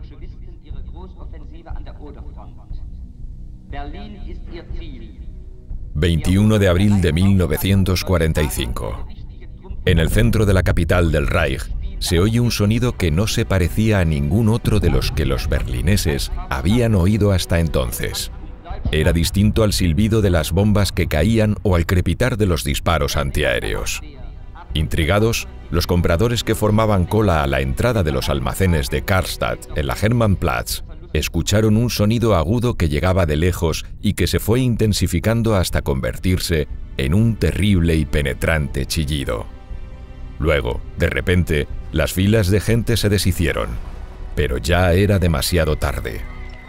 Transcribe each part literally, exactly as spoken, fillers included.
veintiuno de abril de mil novecientos cuarenta y cinco. En el centro de la capital del Reich se oye un sonido que no se parecía a ningún otro de los que los berlineses habían oído hasta entonces. Era distinto al silbido de las bombas que caían o al crepitar de los disparos antiaéreos. Intrigados, los compradores que formaban cola a la entrada de los almacenes de Karstadt en la Hermannplatz escucharon un sonido agudo que llegaba de lejos y que se fue intensificando hasta convertirse en un terrible y penetrante chillido. Luego, de repente, las filas de gente se deshicieron, pero ya era demasiado tarde.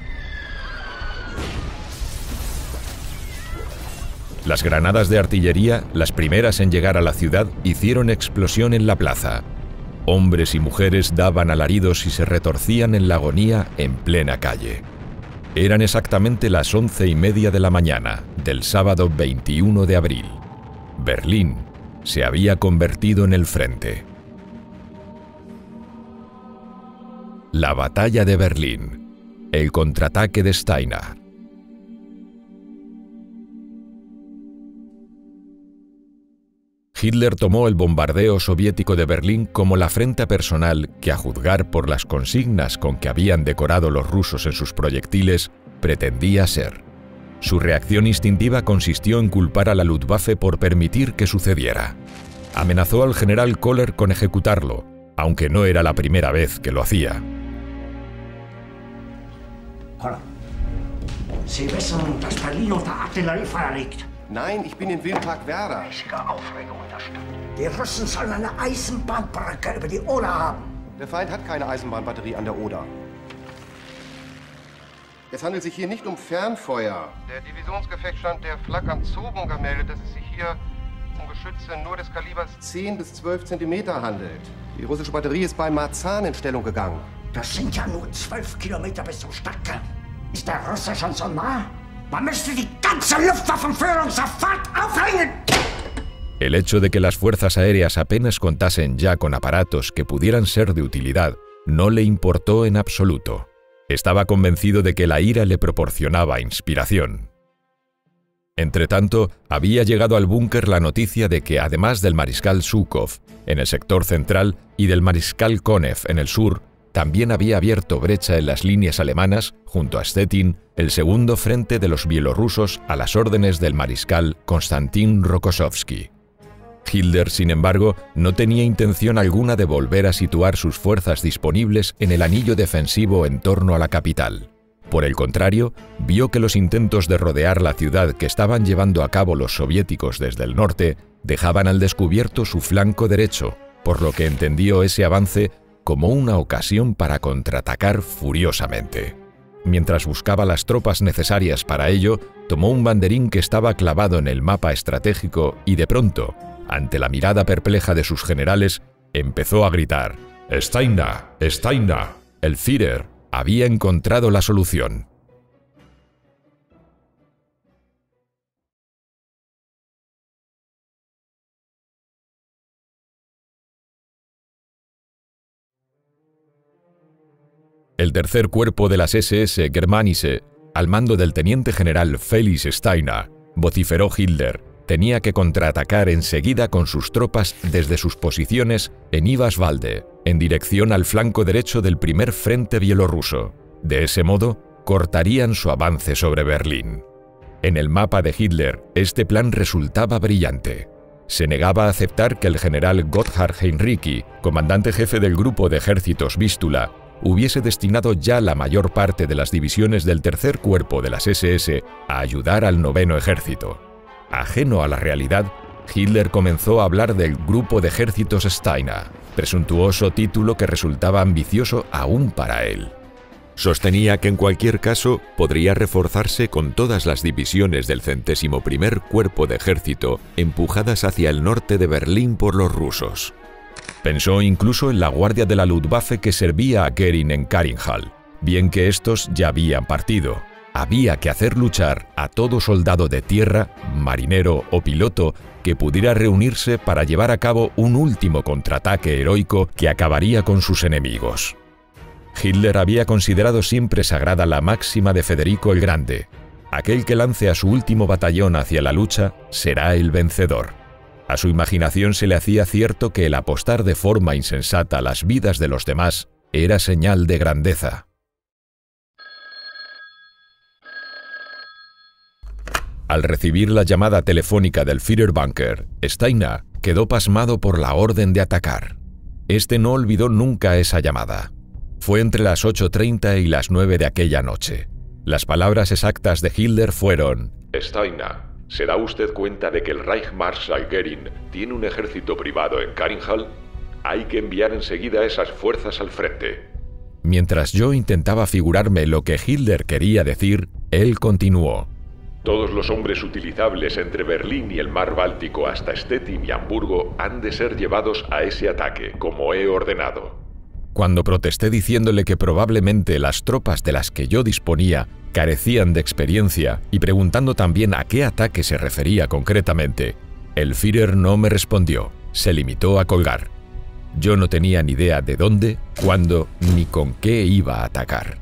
Las granadas de artillería, las primeras en llegar a la ciudad, hicieron explosión en la plaza. Hombres y mujeres daban alaridos y se retorcían en la agonía en plena calle. Eran exactamente las once y media de la mañana del sábado veintiuno de abril. Berlín se había convertido en el frente. La batalla de Berlín. El contraataque de Steiner. Hitler tomó el bombardeo soviético de Berlín como la afrenta personal que, a juzgar por las consignas con que habían decorado los rusos en sus proyectiles, pretendía ser. Su reacción instintiva consistió en culpar a la Luftwaffe por permitir que sucediera. Amenazó al general Koller con ejecutarlo, aunque no era la primera vez que lo hacía. Hola. Sie wissen, dass Berlin unter Artilleriefeuer liegt. Nein, ich bin in Wildpark Werder. Richtige Aufregung in der Stadt. Die Russen sollen eine Eisenbahnbrücke über die Oder haben. Der Feind hat keine Eisenbahnbatterie an der Oder. Es handelt sich hier nicht um Fernfeuer. Der Divisionsgefechtsstand der Flak am Zogen gemeldet, dass es sich hier um Geschütze nur des Kalibers zehn bis zwölf Zentimeter handelt. Die russische Batterie ist bei Marzahn in Stellung gegangen. Das sind ja nur zwölf Kilometer bis zum Stadtkern. Ist der Russe schon so nah? Man müsste die ganze Luftwaffenführung sofort aufhängen. El hecho de que las fuerzas aéreas apenas contasen ya con aparatos que pudieran ser de utilidad no le importó en absoluto. Estaba convencido de que la ira le proporcionaba inspiración. Entretanto, había llegado al búnker la noticia de que, además del mariscal Zhukov en el sector central y del mariscal Konev en el sur, también había abierto brecha en las líneas alemanas, junto a Stettin, el segundo frente de los bielorrusos a las órdenes del mariscal Konstantin Rokossovski. Hitler, sin embargo, no tenía intención alguna de volver a situar sus fuerzas disponibles en el anillo defensivo en torno a la capital. Por el contrario, vio que los intentos de rodear la ciudad que estaban llevando a cabo los soviéticos desde el norte dejaban al descubierto su flanco derecho, por lo que entendió ese avance como una ocasión para contraatacar furiosamente. Mientras buscaba las tropas necesarias para ello, tomó un banderín que estaba clavado en el mapa estratégico y de pronto, ante la mirada perpleja de sus generales, empezó a gritar: «Steiner, Steiner». El Führer había encontrado la solución. El tercer cuerpo de las S S Germanische, al mando del teniente general Felix Steiner, vociferó Hitler, tenía que contraatacar enseguida con sus tropas desde sus posiciones en Iwaswalde, en dirección al flanco derecho del primer frente bielorruso. De ese modo, cortarían su avance sobre Berlín. En el mapa de Hitler, este plan resultaba brillante. Se negaba a aceptar que el general Gotthard Heinrici, comandante jefe del grupo de ejércitos Vístula, hubiese destinado ya la mayor parte de las divisiones del tercer cuerpo de las S S a ayudar al noveno ejército. Ajeno a la realidad, Hitler comenzó a hablar del grupo de ejércitos Steiner, presuntuoso título que resultaba ambicioso aún para él. Sostenía que en cualquier caso podría reforzarse con todas las divisiones del centésimo primer cuerpo de ejército empujadas hacia el norte de Berlín por los rusos. Pensó incluso en la guardia de la Luftwaffe que servía a Göring en Karinhall, bien que estos ya habían partido. Había que hacer luchar a todo soldado de tierra, marinero o piloto que pudiera reunirse para llevar a cabo un último contraataque heroico que acabaría con sus enemigos. Hitler había considerado siempre sagrada la máxima de Federico el Grande: aquel que lance a su último batallón hacia la lucha será el vencedor. A su imaginación se le hacía cierto que el apostar de forma insensata las vidas de los demás era señal de grandeza. Al recibir la llamada telefónica del Führerbunker, Steiner quedó pasmado por la orden de atacar. Este no olvidó nunca esa llamada. Fue entre las ocho treinta y las nueve de aquella noche. Las palabras exactas de Hitler fueron: Steiner, ¿se da usted cuenta de que el Reichsmarschall Göring tiene un ejército privado en Karinhall? Hay que enviar enseguida esas fuerzas al frente. Mientras yo intentaba figurarme lo que Hitler quería decir, él continuó: Todos los hombres utilizables entre Berlín y el mar Báltico hasta Stettin y Hamburgo han de ser llevados a ese ataque, como he ordenado. Cuando protesté diciéndole que probablemente las tropas de las que yo disponía carecían de experiencia y preguntando también a qué ataque se refería concretamente, el Führer no me respondió, se limitó a colgar. Yo no tenía ni idea de dónde, cuándo ni con qué iba a atacar.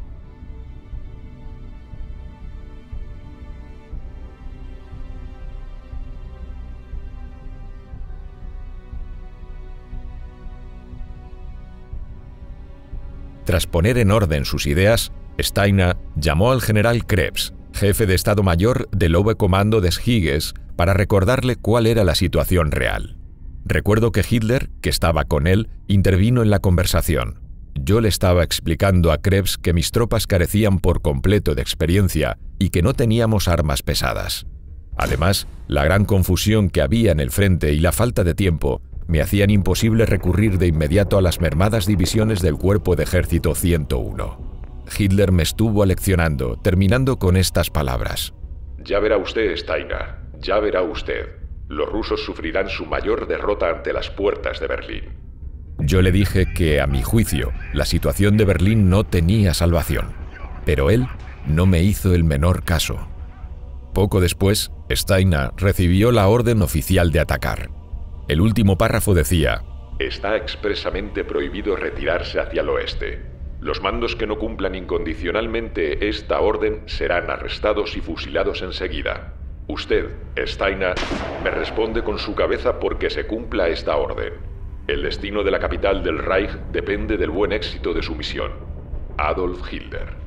Tras poner en orden sus ideas, Steiner llamó al general Krebs, jefe de Estado Mayor del Oberkommando des Heeres, para recordarle cuál era la situación real. Recuerdo que Hitler, que estaba con él, intervino en la conversación. Yo le estaba explicando a Krebs que mis tropas carecían por completo de experiencia y que no teníamos armas pesadas. Además, la gran confusión que había en el frente y la falta de tiempo me hacían imposible recurrir de inmediato a las mermadas divisiones del Cuerpo de Ejército ciento uno. Hitler me estuvo aleccionando, terminando con estas palabras: Ya verá usted, Steiner, ya verá usted. Los rusos sufrirán su mayor derrota ante las puertas de Berlín. Yo le dije que, a mi juicio, la situación de Berlín no tenía salvación, pero él no me hizo el menor caso. Poco después, Steiner recibió la orden oficial de atacar. El último párrafo decía: Está expresamente prohibido retirarse hacia el oeste. Los mandos que no cumplan incondicionalmente esta orden serán arrestados y fusilados enseguida. Usted, Steiner, me responde con su cabeza porque se cumpla esta orden. El destino de la capital del Reich depende del buen éxito de su misión. Adolf Hitler.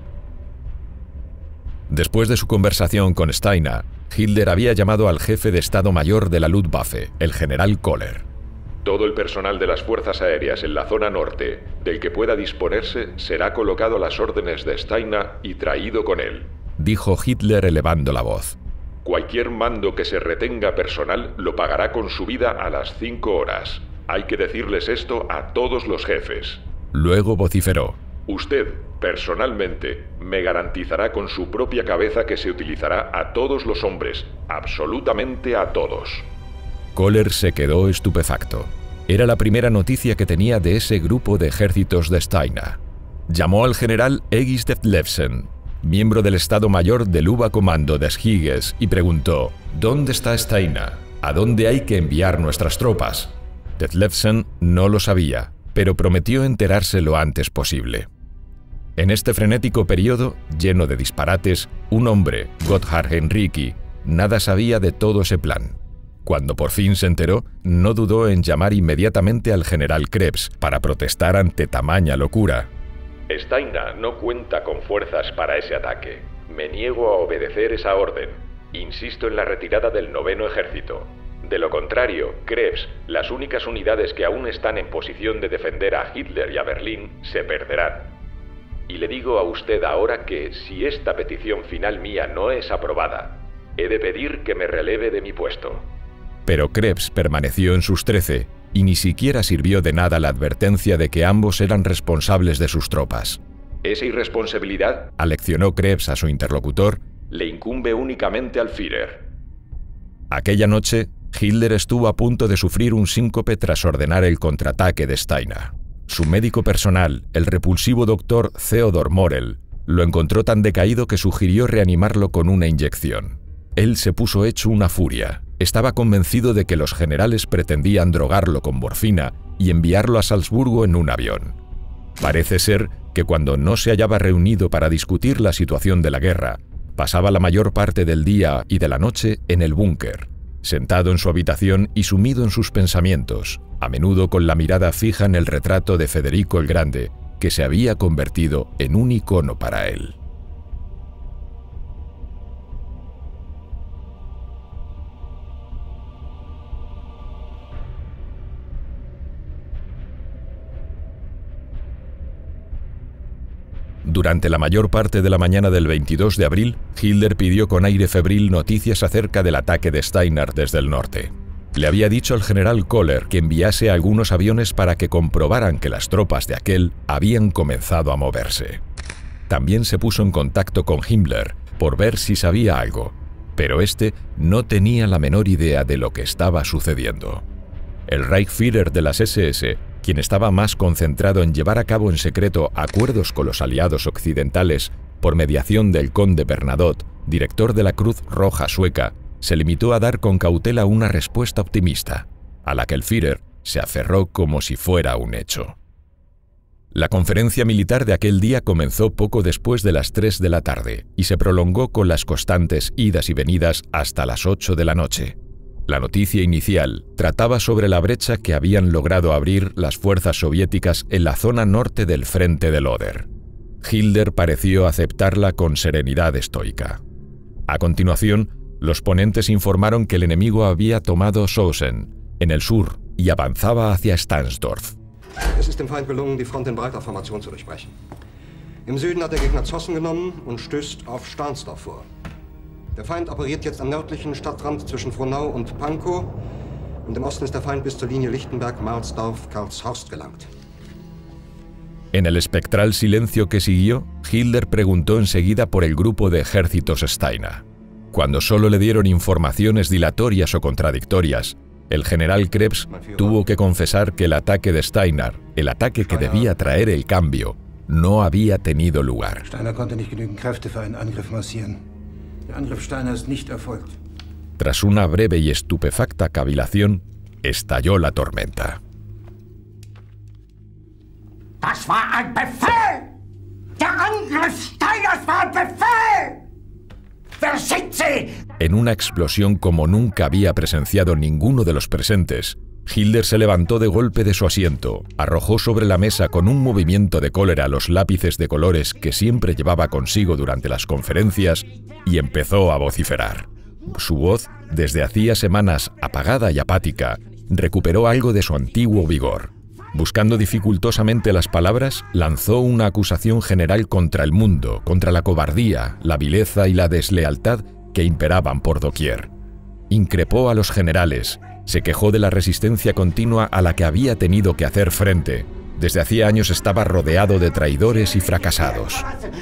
Después de su conversación con Steiner, Hitler había llamado al jefe de Estado Mayor de la Luftwaffe, el general Koller. Todo el personal de las fuerzas aéreas en la zona norte, del que pueda disponerse, será colocado a las órdenes de Steiner y traído con él, dijo Hitler elevando la voz. Cualquier mando que se retenga personal lo pagará con su vida a las cinco horas. Hay que decirles esto a todos los jefes. Luego vociferó: Usted, personalmente, me garantizará con su propia cabeza que se utilizará a todos los hombres, absolutamente a todos. Koller se quedó estupefacto. Era la primera noticia que tenía de ese grupo de ejércitos de Steiner. Llamó al general Egis Detlefsen, miembro del Estado Mayor del Oberkommando des Heeres, y preguntó: ¿Dónde está Steiner? ¿A dónde hay que enviar nuestras tropas? Detlefsen no lo sabía, pero prometió enterarse lo antes posible. En este frenético periodo, lleno de disparates, un hombre, Gotthard Henrici, nada sabía de todo ese plan. Cuando por fin se enteró, no dudó en llamar inmediatamente al general Krebs para protestar ante tamaña locura. Steiner no cuenta con fuerzas para ese ataque. Me niego a obedecer esa orden. Insisto en la retirada del noveno ejército. De lo contrario, Krebs, las únicas unidades que aún están en posición de defender a Hitler y a Berlín, se perderán. Y le digo a usted ahora que, si esta petición final mía no es aprobada, he de pedir que me releve de mi puesto. Pero Krebs permaneció en sus trece y ni siquiera sirvió de nada la advertencia de que ambos eran responsables de sus tropas. Esa irresponsabilidad, aleccionó Krebs a su interlocutor, le incumbe únicamente al Führer. Aquella noche, Hitler estuvo a punto de sufrir un síncope tras ordenar el contraataque de Steiner. Su médico personal, el repulsivo doctor Theodor Morel, lo encontró tan decaído que sugirió reanimarlo con una inyección. Él se puso hecho una furia. Estaba convencido de que los generales pretendían drogarlo con morfina y enviarlo a Salzburgo en un avión. Parece ser que cuando no se hallaba reunido para discutir la situación de la guerra, pasaba la mayor parte del día y de la noche en el búnker, sentado en su habitación y sumido en sus pensamientos, a menudo con la mirada fija en el retrato de Federico el Grande, que se había convertido en un icono para él. Durante la mayor parte de la mañana del veintidós de abril, Hitler pidió con aire febril noticias acerca del ataque de Steiner desde el norte. Le había dicho al general Koller que enviase algunos aviones para que comprobaran que las tropas de aquel habían comenzado a moverse. También se puso en contacto con Himmler por ver si sabía algo, pero este no tenía la menor idea de lo que estaba sucediendo. El Reichsführer de las ese ese, quien estaba más concentrado en llevar a cabo en secreto acuerdos con los aliados occidentales por mediación del conde Bernadotte, director de la Cruz Roja Sueca, se limitó a dar con cautela una respuesta optimista, a la que el Führer se aferró como si fuera un hecho. La conferencia militar de aquel día comenzó poco después de las tres de la tarde y se prolongó con las constantes idas y venidas hasta las ocho de la noche. La noticia inicial trataba sobre la brecha que habían logrado abrir las fuerzas soviéticas en la zona norte del frente del Oder. Hitler pareció aceptarla con serenidad estoica. A continuación, los ponentes informaron que el enemigo había tomado Sösen, en el sur, y avanzaba hacia Stahnsdorf. Es ist dem Feind gelungen, die Front in breiter Formation zu durchbrechen. Im Süden hat der Gegner Zossen genommen und stößt auf Stahnsdorf vor. Der Feind operiert jetzt am nördlichen Stadtrand zwischen Frohnau und Pankow und im Osten ist der Feind bis zur Linie Lichtenberg-Marsdorf-Karlshorst gelangt. En el espectral silencio que siguió, Hitler preguntó enseguida por el grupo de ejércitos Steiner. Cuando solo le dieron informaciones dilatorias o contradictorias, el general Krebs tuvo que confesar que el ataque de Steiner, el ataque que debía traer el cambio, no había tenido lugar. Steiner konnte nicht genügend Kräfte für einen Angriff massieren. Der Angriff Steiner ist nicht erfolgt. Tras una breve y estupefacta cavilación, estalló la tormenta. Das war ein Befehl! Der Angriff Steiners war ein Befehl! Wer sind Sie? En una explosión como nunca había presenciado ninguno de los presentes, Hitler se levantó de golpe de su asiento, arrojó sobre la mesa con un movimiento de cólera los lápices de colores que siempre llevaba consigo durante las conferencias y empezó a vociferar. Su voz, desde hacía semanas apagada y apática, recuperó algo de su antiguo vigor. Buscando dificultosamente las palabras, lanzó una acusación general contra el mundo, contra la cobardía, la vileza y la deslealtad que imperaban por doquier. Increpó a los generales, se quejó de la resistencia continua a la que había tenido que hacer frente. Desde hacía años estaba rodeado de traidores y fracasados.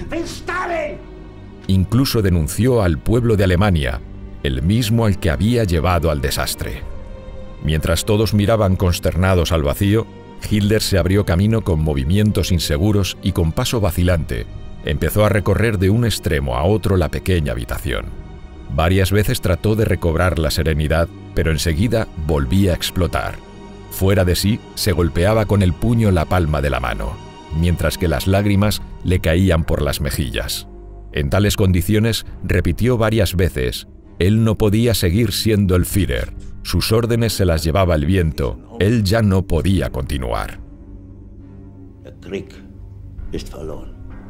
Incluso denunció al pueblo de Alemania, el mismo al que había llevado al desastre. Mientras todos miraban consternados al vacío, Hitler se abrió camino con movimientos inseguros y con paso vacilante. Empezó a recorrer de un extremo a otro la pequeña habitación. Varias veces trató de recobrar la serenidad, pero enseguida volvía a explotar. Fuera de sí, se golpeaba con el puño la palma de la mano, mientras que las lágrimas le caían por las mejillas. En tales condiciones, repitió varias veces: él no podía seguir siendo el Führer. Sus órdenes se las llevaba el viento. Él ya no podía continuar. Der Krieg ist verloren.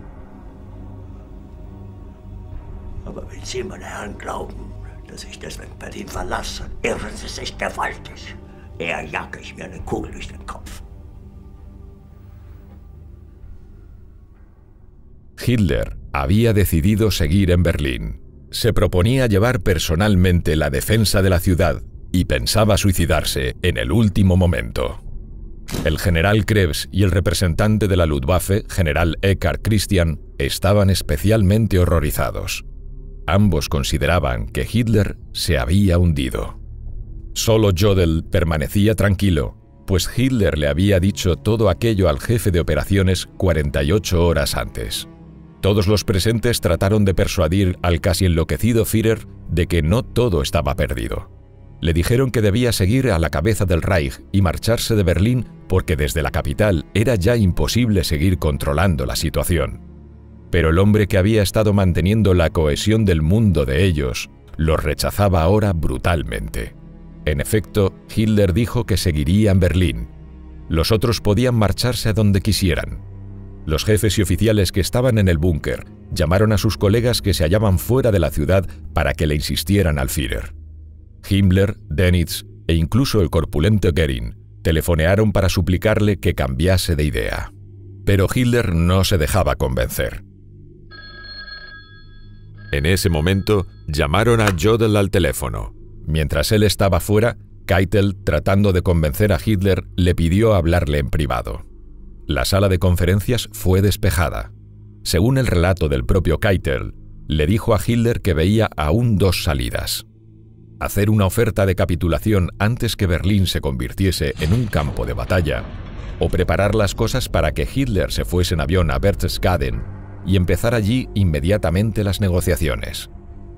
Aber wenn Sie, meine Herren, glauben, dass ich deswegen Berlin verlasse, irren Sie sich gewaltig. Eher jage ich mir eine Kugel durch den Kopf. Hitler había decidido seguir en Berlín. Se proponía llevar personalmente la defensa de la ciudad y pensaba suicidarse en el último momento. El general Krebs y el representante de la Luftwaffe, general Eckhard Christian, estaban especialmente horrorizados. Ambos consideraban que Hitler se había hundido. Solo Jodl permanecía tranquilo, pues Hitler le había dicho todo aquello al jefe de operaciones cuarenta y ocho horas antes. Todos los presentes trataron de persuadir al casi enloquecido Führer de que no todo estaba perdido. Le dijeron que debía seguir a la cabeza del Reich y marcharse de Berlín porque desde la capital era ya imposible seguir controlando la situación. Pero el hombre que había estado manteniendo la cohesión del mundo de ellos los rechazaba ahora brutalmente. En efecto, Hitler dijo que seguiría en Berlín. Los otros podían marcharse a donde quisieran. Los jefes y oficiales que estaban en el búnker llamaron a sus colegas que se hallaban fuera de la ciudad para que le insistieran al Führer. Himmler, Dönitz e incluso el corpulento Göring telefonearon para suplicarle que cambiase de idea. Pero Hitler no se dejaba convencer. En ese momento, llamaron a Jodl al teléfono. Mientras él estaba fuera, Keitel, tratando de convencer a Hitler, le pidió hablarle en privado. La sala de conferencias fue despejada. Según el relato del propio Keitel, le dijo a Hitler que veía aún dos salidas: hacer una oferta de capitulación antes que Berlín se convirtiese en un campo de batalla, o preparar las cosas para que Hitler se fuese en avión a Berchtesgaden y empezar allí inmediatamente las negociaciones.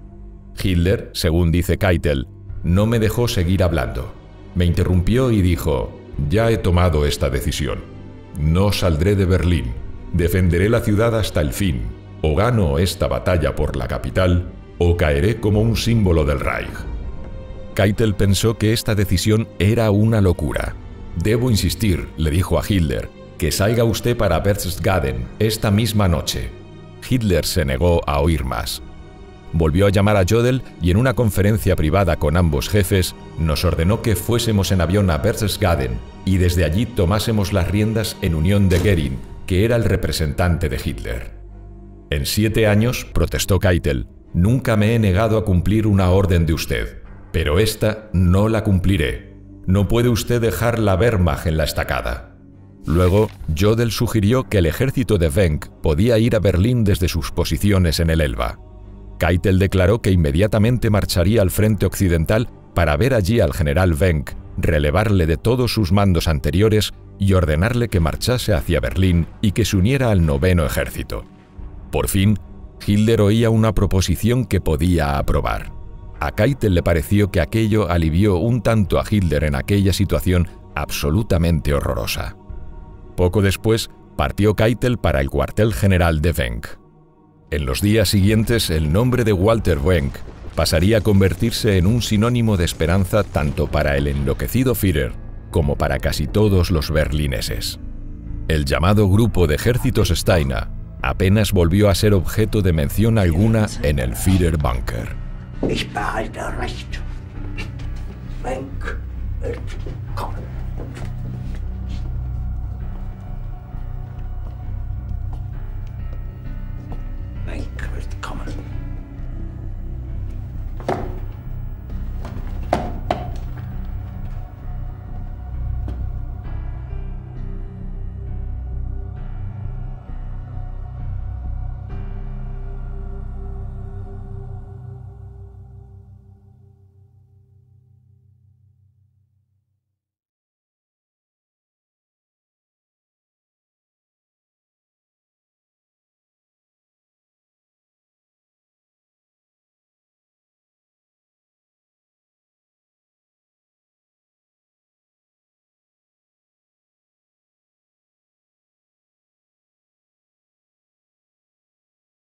Hitler, según dice Keitel, no me dejó seguir hablando. Me interrumpió y dijo: «Ya he tomado esta decisión. No saldré de Berlín. Defenderé la ciudad hasta el fin. O gano esta batalla por la capital, o caeré como un símbolo del Reich». Keitel pensó que esta decisión era una locura. «Debo insistir», le dijo a Hitler, «que salga usted para Berchtesgaden esta misma noche». Hitler se negó a oír más. Volvió a llamar a Jodl y en una conferencia privada con ambos jefes nos ordenó que fuésemos en avión a Berchtesgaden y desde allí tomásemos las riendas en unión de Göring, que era el representante de Hitler. «En siete años», protestó Keitel, «nunca me he negado a cumplir una orden de usted, pero esta no la cumpliré. No puede usted dejar la Wehrmacht en la estacada». Luego, Jodl sugirió que el ejército de Wenck podía ir a Berlín desde sus posiciones en el Elba. Keitel declaró que inmediatamente marcharía al frente occidental para ver allí al general Wenck, relevarle de todos sus mandos anteriores y ordenarle que marchase hacia Berlín y que se uniera al noveno ejército. Por fin, Hitler oía una proposición que podía aprobar. A Keitel le pareció que aquello alivió un tanto a Hitler en aquella situación absolutamente horrorosa. Poco después, partió Keitel para el cuartel general de Wenck. En los días siguientes, el nombre de Walter Wenck pasaría a convertirse en un sinónimo de esperanza tanto para el enloquecido Führer como para casi todos los berlineses. El llamado grupo de ejércitos Steiner apenas volvió a ser objeto de mención alguna en el Führerbunker. Ich behalte Recht. Wenck wird kommen.